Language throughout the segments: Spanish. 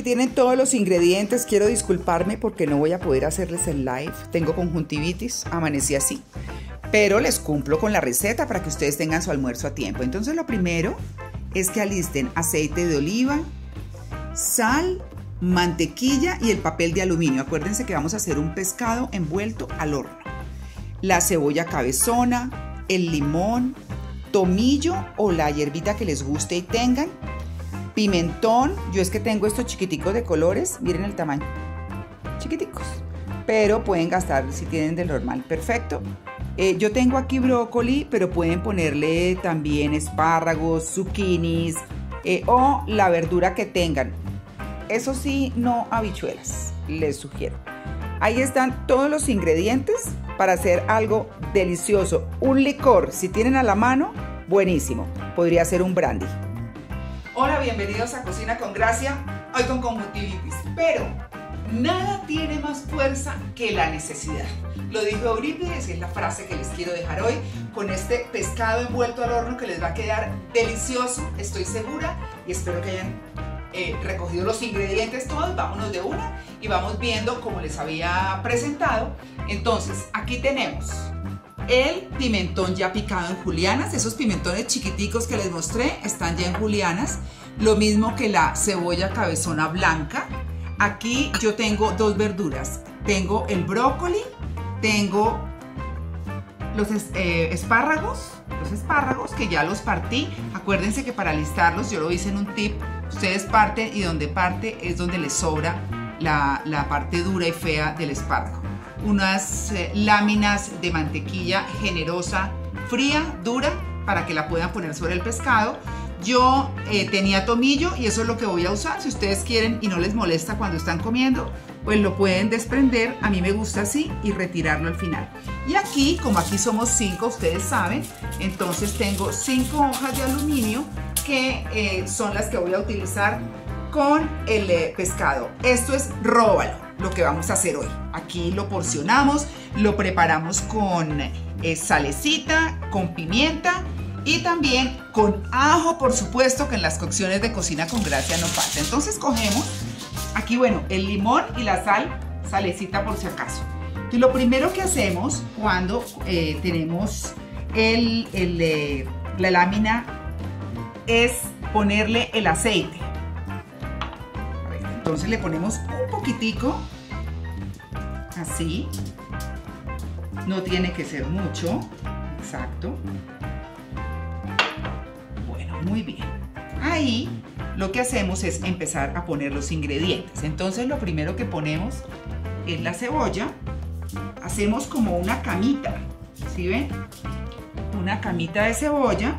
aquí tienen todos los ingredientes. Quiero disculparme porque no voy a poder hacerles el live. Tengo conjuntivitis, amanecí así. Pero les cumplo con la receta para que ustedes tengan su almuerzo a tiempo. Entonces lo primero es que alisten aceite de oliva, sal, mantequilla y el papel de aluminio. Acuérdense que vamos a hacer un pescado envuelto al horno. La cebolla cabezona, el limón, tomillo o la hierbita que les guste y tengan, pimentón. Yo es que tengo estos chiquiticos de colores, miren el tamaño, chiquiticos, pero pueden gastar si tienen del normal, perfecto. Yo tengo aquí brócoli, pero pueden ponerle también espárragos, zucchinis o la verdura que tengan. Eso sí, no habichuelas, les sugiero. Ahí están todos los ingredientes para hacer algo delicioso. Un licor, si tienen a la mano, buenísimo. Podría ser un brandy. Hola, bienvenidos a Cocina con Gracia. Hoy con conjuntivitis, pero nada tiene más fuerza que la necesidad. Lo dijo Eurípides y es la frase que les quiero dejar hoy con este pescado envuelto al horno que les va a quedar delicioso, estoy segura, y espero que hayan recogido los ingredientes todos. Vámonos de una y vamos viendo como les había presentado. Entonces, aquí tenemos el pimentón ya picado en julianas. Esos pimentones chiquiticos que les mostré están ya en julianas. Lo mismo que la cebolla cabezona blanca. Aquí yo tengo dos verduras. Tengo el brócoli, tengo los espárragos que ya los partí. Acuérdense que para alistarlos yo lo hice en un tip. Ustedes parten y donde parte es donde les sobra la parte dura y fea del espárrago. Unas láminas de mantequilla generosa, fría, dura, para que la puedan poner sobre el pescado. Yo tenía tomillo y eso es lo que voy a usar. Si ustedes quieren y no les molesta cuando están comiendo, pues lo pueden desprender. A mí me gusta así y retirarlo al final. Y aquí, como aquí somos 5, ustedes saben, entonces tengo 5 hojas de aluminio que son las que voy a utilizar con el pescado. Esto es róbalo, lo que vamos a hacer hoy. Aquí lo porcionamos, lo preparamos con salecita, con pimienta y también con ajo, por supuesto, que en las cocciones de Cocina con Gracia no falta. Entonces cogemos aquí, bueno, el limón y la sal, salecita por si acaso. Entonces lo primero que hacemos cuando tenemos la lámina es ponerle el aceite. Entonces le ponemos un poquitico, así, no tiene que ser mucho, exacto. Bueno, muy bien. Ahí lo que hacemos es empezar a poner los ingredientes. Entonces lo primero que ponemos es la cebolla. Hacemos como una camita, ¿sí ven? Una camita de cebolla.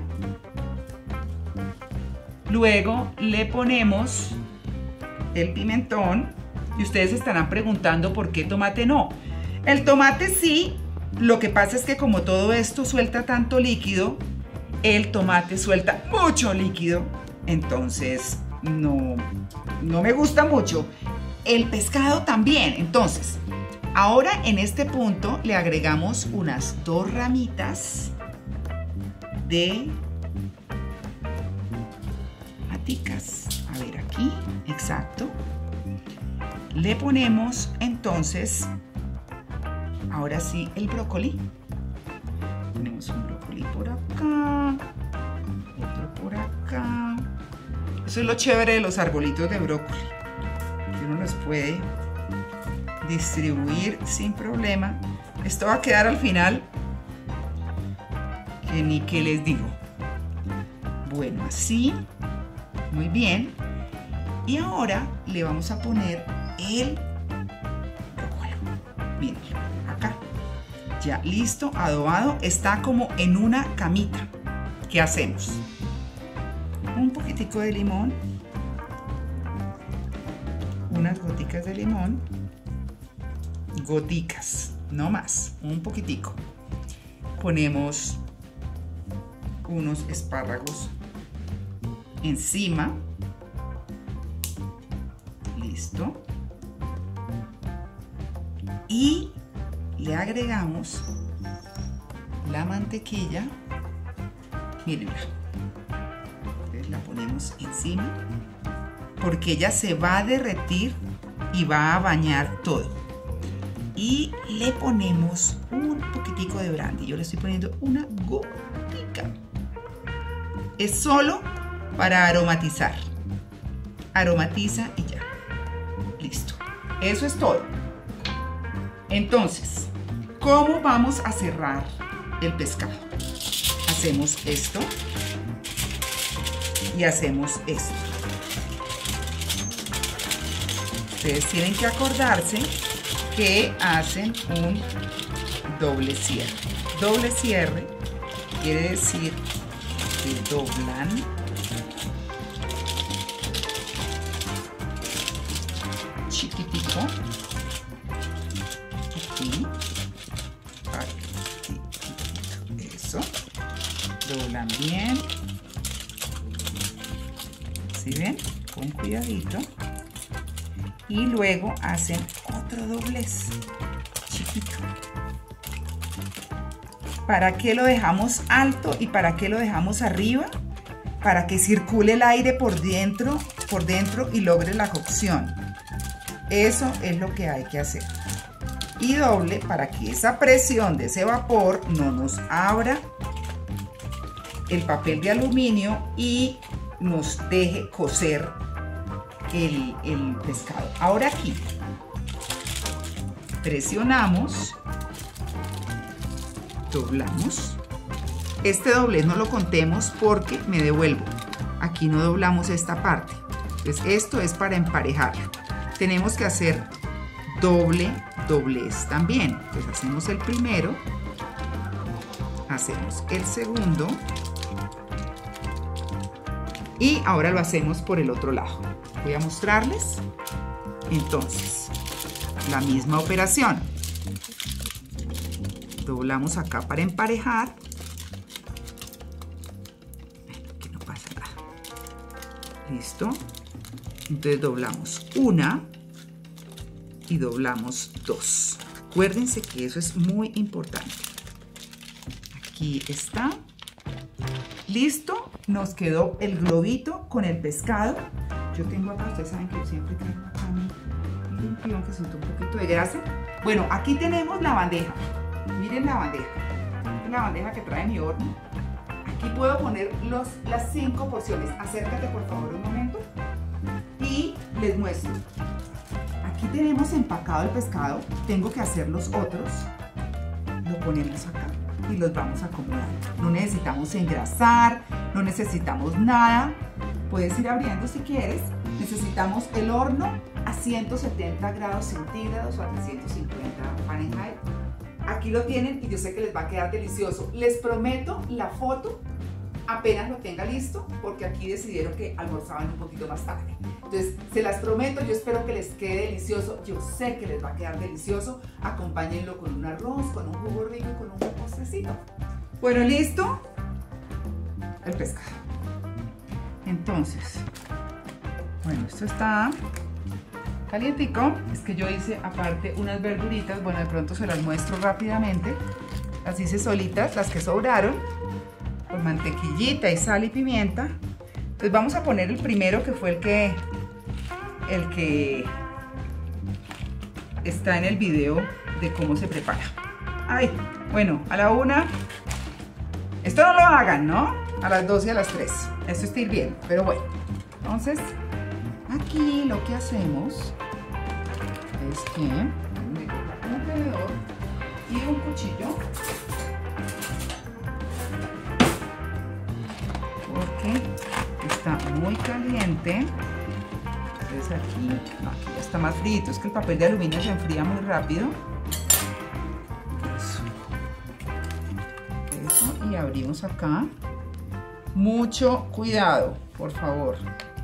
Luego le ponemos el pimentón y ustedes estarán preguntando por qué tomate no. El tomate sí, lo que pasa es que como todo esto suelta tanto líquido, el tomate suelta mucho líquido, entonces no me gusta mucho. El pescado también. Entonces, ahora en este punto le agregamos unas 2 ramitas de maticas. A ver, aquí, exacto. Le ponemos entonces, ahora sí, el brócoli. Ponemos un brócoli por acá, otro por acá. Eso es lo chévere de los arbolitos de brócoli, que uno los puede distribuir sin problema. Esto va a quedar al final que ni que les digo. Bueno, así, muy bien. Y ahora le vamos a poner el brócoli. Miren, acá, ya listo, adobado. Está como en una camita. ¿Qué hacemos? Un poquitico de limón, unas goticas de limón, goticas, no más, un poquitico. Ponemos unos espárragos encima. Listo. Y le agregamos la mantequilla. Mírenla. Entonces la ponemos encima. porque ella se va a derretir y va a bañar todo. Y le ponemos un poquitico de brandy. Yo le estoy poniendo una gotica. Es solo para aromatizar. Aromatiza y ya. Listo. Eso es todo. Entonces, ¿cómo vamos a cerrar el pescado? Hacemos esto y hacemos esto. Ustedes tienen que acordarse que hacen un doble cierre. Doble cierre quiere decir que doblan chiquitico aquí, eso, doblan bien, ¿sí ven? Con cuidadito. Y luego hacen otro doblez chiquito. ¿Para qué lo dejamos alto y para qué lo dejamos arriba? Para que circule el aire por dentro y logre la cocción. Eso es lo que hay que hacer. Y doble para que esa presión de ese vapor no nos abra el papel de aluminio y nos deje cocer el pescado. Ahora aquí presionamos, doblamos. Este doblez no lo contemos porque me devuelvo. Aquí no doblamos esta parte. Entonces esto es para emparejar. Tenemos que hacer doblez también. Entonces hacemos el primero, hacemos el segundo y ahora lo hacemos por el otro lado. Voy a mostrarles. Entonces, la misma operación. Doblamos acá para emparejar. Que no pasa nada. Listo. Entonces doblamos una y doblamos dos. Acuérdense que eso es muy importante. Aquí está. Listo. Nos quedó el globito con el pescado. Yo tengo acá, ustedes saben que yo siempre tengo acá mi limpión que siento un poquito de grasa. Bueno, aquí tenemos la bandeja. Miren la bandeja. Es la bandeja que trae mi horno. Aquí puedo poner las 5 porciones. Acércate por favor un momento. Y les muestro. Aquí tenemos empacado el pescado. Tengo que hacer los otros. Lo ponemos acá y los vamos acomodando. No necesitamos engrasar, no necesitamos nada. Puedes ir abriendo si quieres. Necesitamos el horno a 170 grados centígrados o a 350 Fahrenheit. Aquí lo tienen y yo sé que les va a quedar delicioso. Les prometo la foto apenas lo tenga listo, porque aquí decidieron que almorzaban un poquito más tarde. Entonces, se las prometo, yo espero que les quede delicioso. Yo sé que les va a quedar delicioso. Acompáñenlo con un arroz, con un jugo rico y con un postrecito. Bueno, listo el pescado. Entonces, bueno, esto está calientico. Es que yo hice aparte unas verduritas. Bueno, de pronto se las muestro rápidamente. Las hice solitas, las que sobraron, con mantequillita y sal y pimienta. Entonces vamos a poner el primero, que fue el que está en el video de cómo se prepara. Ay, bueno, a la 1. Esto no lo hagan, ¿no? A las 2 y a las 3. Esto está hirviendo, pero bueno. Entonces, aquí lo que hacemos es que un tenedor y un cuchillo, porque está muy caliente. Entonces aquí ya está más frito. Es que el papel de aluminio se enfría muy rápido. Eso, y abrimos acá. Mucho cuidado, por favor.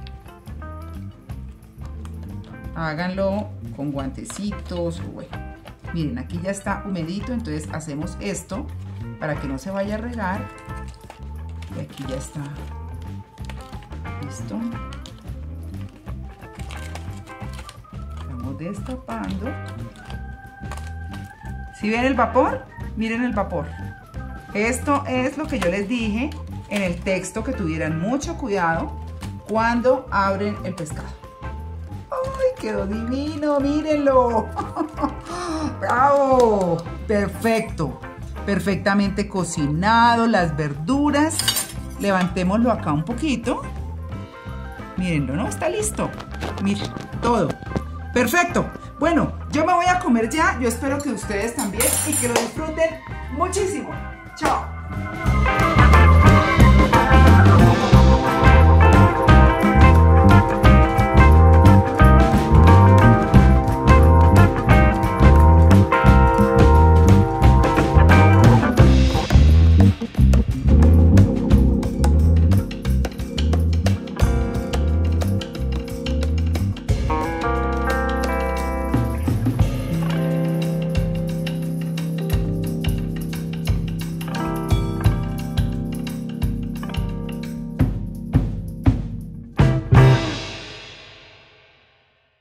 Háganlo con guantecitos. Bueno, miren, aquí ya está humedito, entonces hacemos esto para que no se vaya a regar. Y aquí ya está listo. Estamos destapando. ¿Sí ven el vapor? Miren el vapor. Esto es lo que yo les dije en el texto, que tuvieran mucho cuidado cuando abren el pescado. quedó divino, mírenlo. ¡Bravo! Perfecto. Perfectamente cocinado, las verduras. Levantémoslo acá un poquito. Mírenlo, ¿no? Está listo. Miren, todo. Perfecto. Bueno, yo me voy a comer ya. Yo espero que ustedes también y que lo disfruten muchísimo. Chao.